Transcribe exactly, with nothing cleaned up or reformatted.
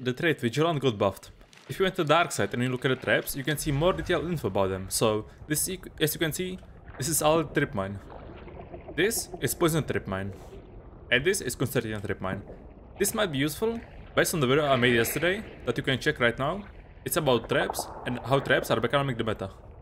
the trait Vigilant got buffed. If you went to the dark side and you look at the traps, you can see more detailed info about them. So, this, as you can see, this is all trip mine. This is poison trip mine. And this is concertina trip mine. This might be useful, based on the video I made yesterday, that you can check right now. It's about traps, and how traps are becoming the meta.